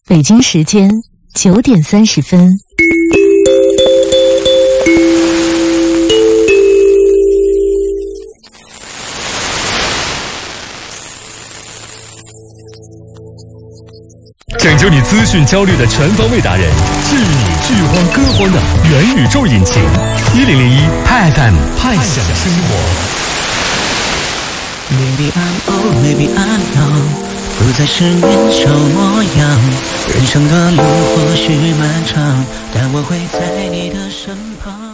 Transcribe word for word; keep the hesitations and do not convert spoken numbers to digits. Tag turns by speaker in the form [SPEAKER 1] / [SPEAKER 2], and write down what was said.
[SPEAKER 1] 北京时间九点三十分。
[SPEAKER 2] 拯救你资讯焦虑的全方位达人，治愈你剧荒歌荒的元宇宙引擎。一零零一派 F M 派享生活。
[SPEAKER 3] Maybe I'm old, maybe I'm young， 不再是年少模样。人生的路或许漫长，但我会在你的身旁。